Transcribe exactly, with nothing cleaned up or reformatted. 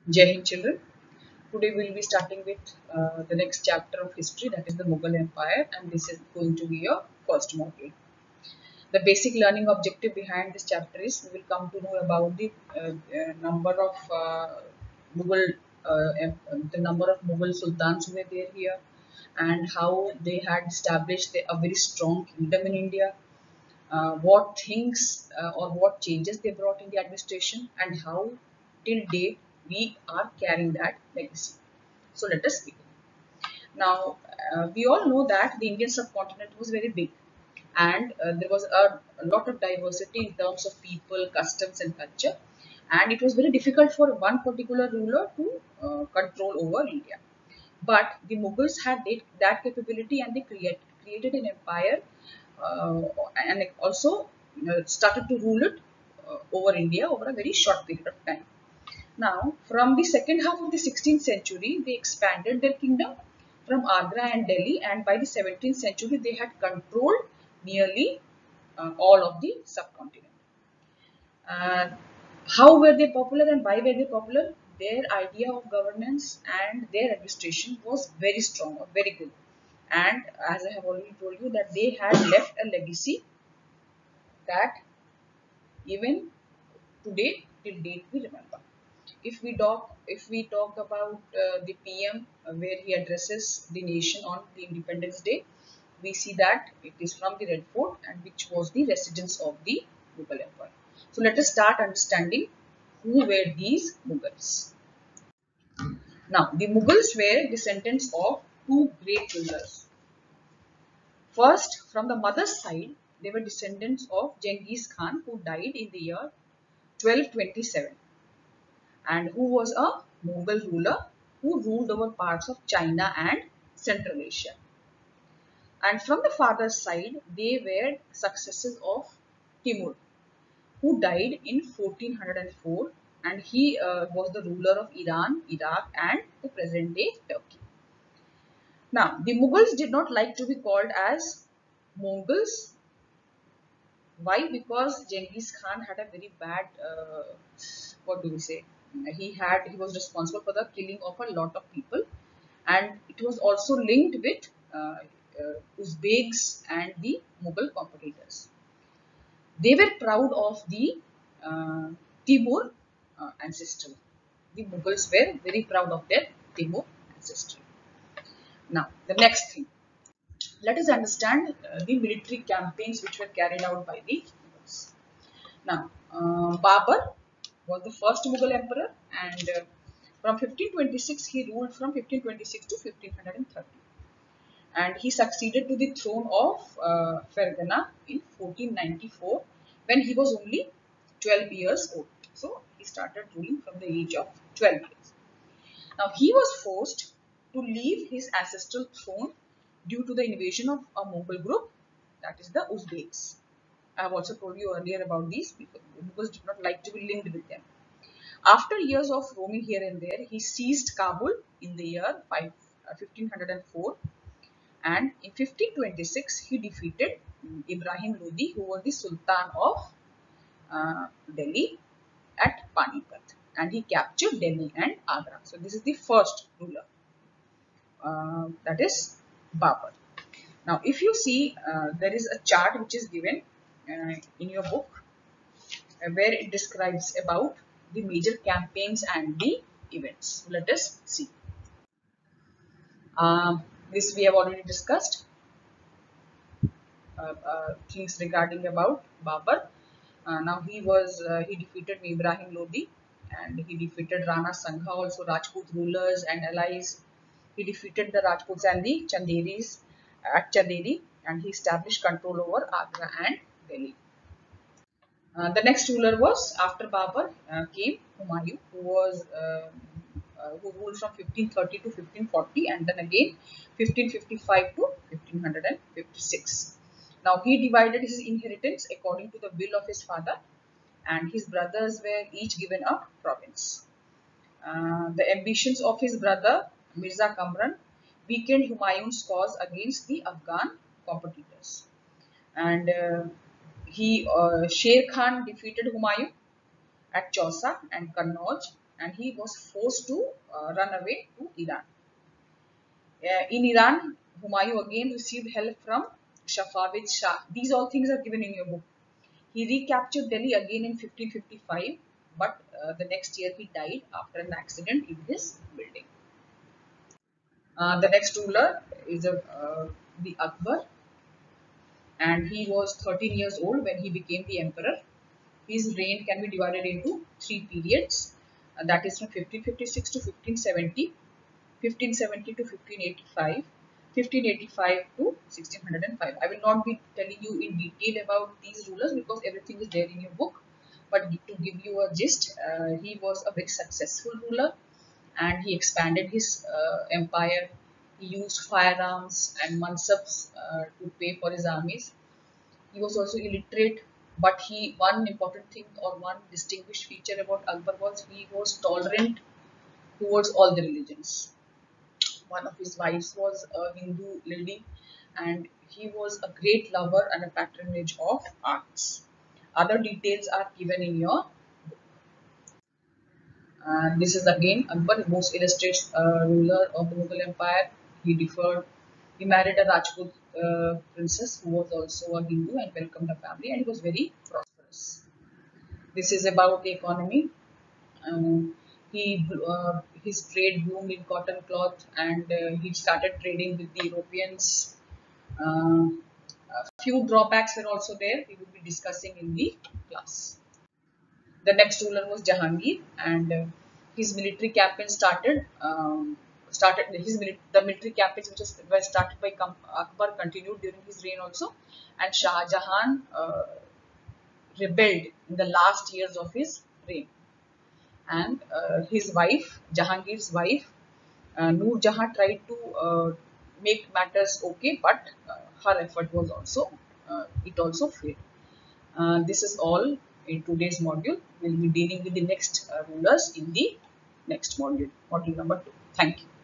Jai Hind children. Today we will be starting with uh, the next chapter of history, that is the Mughal Empire, and this is going to be your first module. The basic learning objective behind this chapter is we will come to know about the uh, uh, number of uh, Mughal, uh, em- the number of Mughal sultans who were there here, and how they had established a very strong kingdom in India, uh, what things uh, or what changes they brought in the administration, and how till date we are carrying that legacy. So let us begin. Now, uh, we all know that the Indian subcontinent was very big, and uh, there was a, a lot of diversity in terms of people, customs, and culture. And it was very difficult for one particular ruler to uh, control over India. But the Mughals had that, that capability, and they create, created an empire, uh, and also you know, started to rule it uh, over India over a very short period of time. Now, from the second half of the sixteenth century, they expanded their kingdom from Agra and Delhi, and by the seventeenth century, they had controlled nearly uh, all of the subcontinent. Uh, how were they popular and why were they popular? Their idea of governance and their administration was very strong or very good. And as I have already told you, that they had left a legacy that even today till date we remember. If we talk, if we talk about uh, the P M uh, where he addresses the nation on the Independence Day, we see that it is from the Red Fort, and which was the residence of the Mughal Empire. So let us start understanding who were these Mughals. Now, the Mughals were descendants of two great rulers. First, from the mother's side, they were descendants of Genghis Khan, who died in the year twelve twenty-seven, and who was a Mughal ruler who ruled over parts of China and Central Asia. And from the father's side, they were successors of Timur, who died in fourteen oh four, and he uh, was the ruler of Iran, Iraq, and the present day Turkey. Now, the Mughals did not like to be called as Mongols. Why? Because Genghis Khan had a very bad, uh, what do we say? He had he was responsible for the killing of a lot of people, and it was also linked with uh, uh, Uzbeks and the Mughal competitors. They were proud of the uh, Timur uh, ancestry. The Mughals were very proud of their Timur ancestry. Now, the next thing. Let us understand uh, the military campaigns which were carried out by the Mughals. Now, uh, Babur was the first Mughal emperor, and uh, from fifteen twenty-six he ruled from fifteen twenty-six to fifteen thirty, and he succeeded to the throne of uh, Fergana in fourteen ninety-four when he was only twelve years old. So he started ruling from the age of twelve years. Now he was forced to leave his ancestral throne due to the invasion of a Mughal group, that is the Uzbeks. I have also told you earlier about these people. Mughals did not like to be linked with them. After years of roaming here and there, he seized Kabul in the year fifteen oh four, and in fifteen twenty-six he defeated Ibrahim Lodi, who was the Sultan of uh, Delhi, at Panipat, and he captured Delhi and Agra. So this is the first ruler, uh, that is Babur. Now, if you see, uh, there is a chart which is given uh, in your book uh, where it describes about the major campaigns and the events. So let us see. Um, this we have already discussed, uh, uh, things regarding about Babur. Uh, now he was uh, he defeated Ibrahim Lodi, and he defeated Rana Sangha, also Rajput rulers and allies. He defeated the Rajputs and the Chanderis at Chanderi, and he established control over Agra and Delhi. Uh, the next ruler was after Babur uh, came Humayun, who was uh, uh, who ruled from fifteen thirty to fifteen forty, and then again fifteen fifty-five to fifteen fifty-six. Now he divided his inheritance according to the will of his father, and his brothers were each given a province. Uh, the ambitions of his brother Mirza Kamran weakened Humayun's cause against the Afghan competitors, and uh, he uh, Sher Khan defeated Humayun at Chausa and Kannauj, and he was forced to uh, run away to Iran. Uh, in Iran, Humayun again received help from Safavid Shah. These all things are given in your book. He recaptured Delhi again in fifteen fifty-five, but uh, the next year he died after an accident in his building. Uh, the next ruler is a, uh, the Akbar, and he was thirteen years old when he became the emperor. His reign can be divided into three periods, uh, that is from fifteen fifty-six to fifteen seventy, fifteen seventy to fifteen eighty-five, fifteen eighty-five to sixteen oh five. I will not be telling you in detail about these rulers because everything is there in your book. But to give you a gist, uh, he was a very successful ruler and he expanded his uh, empire. He used firearms and mansabs uh, to pay for his armies. He was also illiterate, but he one important thing or one distinguished feature about Akbar was he was tolerant towards all the religions. One of his wives was a Hindu lady, and he was a great lover and a patronage of arts. Other details are given in your. And this is again Akbar, the most illustrious uh, ruler of the Mughal Empire. He deferred. He married a Rajput uh, princess who was also a Hindu and welcomed the family, and he was very prosperous. This is about the economy. Um, he uh, his trade bloomed in cotton cloth, and uh, he started trading with the Europeans. Uh, a few drawbacks were also there. We will be discussing in the class. The next ruler was Jahangir, and uh, his military campaign started. Um, started his the military campaigns which was, were started by Akbar continued during his reign also, and Shah Jahan uh, rebelled in the last years of his reign. And uh, his wife, Jahangir's wife, uh, Noor Jahan, tried to uh, make matters okay, but uh, her effort was also uh, it also failed. Uh, this is all in today's module. We'll be dealing with the next uh, rulers in the next module, module number two. Thank you.